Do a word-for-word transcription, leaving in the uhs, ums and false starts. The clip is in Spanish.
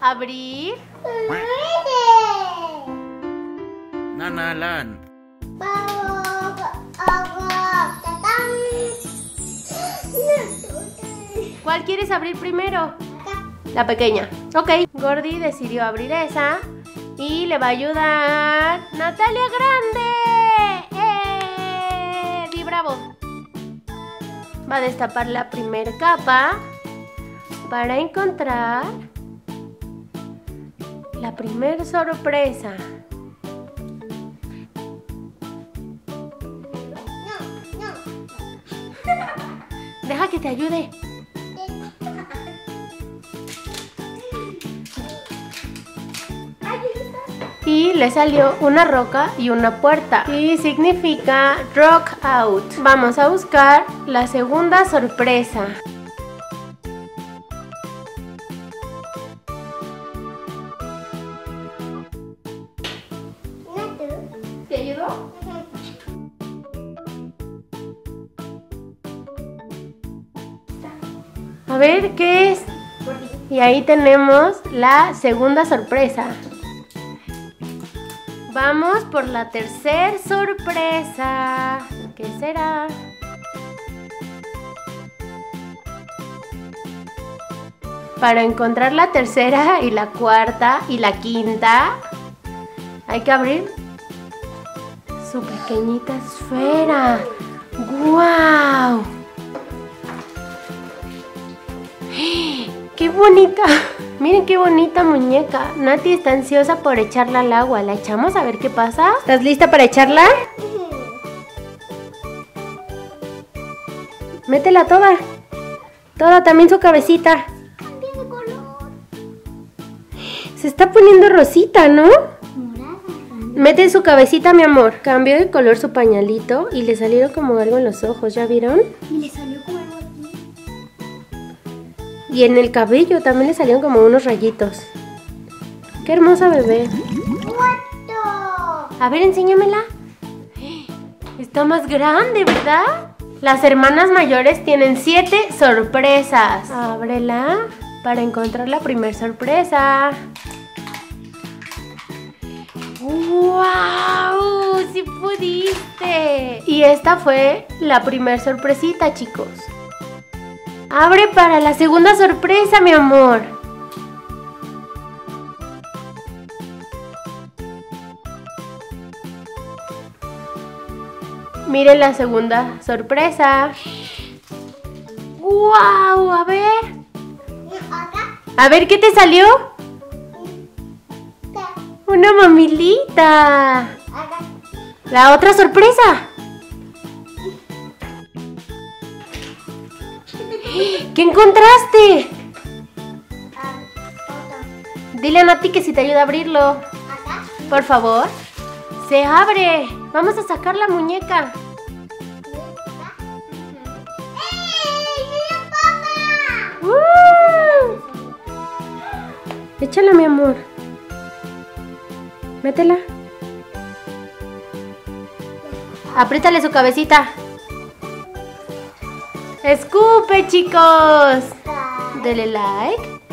abrir. Nanalan. ¿Cuál quieres abrir primero? La pequeña. Ok. Gordy decidió abrir esa y le va a ayudar Natalia Grande. ¡Eh! ¡Di bravo! Va a destapar la primera capa para encontrar la primer sorpresa. Deja que te ayude. Y le salió una roca y una puerta. Y significa rock out. Vamos a buscar la segunda sorpresa. ¿Te ayudó? A ver, ¿qué es? Y ahí tenemos la segunda sorpresa. Vamos por la tercera sorpresa. ¿Qué será? Para encontrar la tercera y la cuarta y la quinta, hay que abrir su pequeñita esfera. ¡Guau! ¡Qué bonita! Miren qué bonita muñeca. Nati está ansiosa por echarla al agua. ¿La echamos a ver qué pasa? ¿Estás lista para echarla? Métela toda. Toda, también su cabecita. Cambia de color. Se está poniendo rosita, ¿no? Morada. Mete su cabecita, mi amor. Cambió de color su pañalito y le salieron como algo en los ojos. ¿Ya vieron? Y le salió como algo aquí. Y en el cabello también le salieron como unos rayitos. ¡Qué hermosa bebé! ¡Cuatro! A ver, enséñamela. Está más grande, ¿verdad? Las hermanas mayores tienen siete sorpresas. Ábrela para encontrar la primera sorpresa. ¡Wow! ¡Sí pudiste! Y esta fue la primera sorpresita, chicos. Abre para la segunda sorpresa, mi amor. Miren la segunda sorpresa. ¡Guau! A ver. A ver, ¿qué te salió? Una mamilita. La otra sorpresa. ¿Qué encontraste? Dile a Nati que si te ayuda a abrirlo. Por favor. Se abre. Vamos a sacar la muñeca. ¡Uh! Échala, mi amor. Métela. Apriétale su cabecita. ¡Escupe, chicos! Dele like.